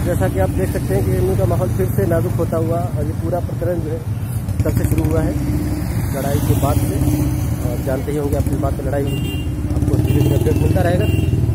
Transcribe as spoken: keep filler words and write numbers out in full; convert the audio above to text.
जैसा कि आप देख सकते हैं कि एमयू का माहौल फिर से नाजुक होता हुआ और ये पूरा प्रकरण जो है कल से शुरू हुआ है लड़ाई के बाद से, और जानते ही होंगे अपनी बात में लड़ाई आपको धीरे धीरे अपडेट मिलता रहेगा।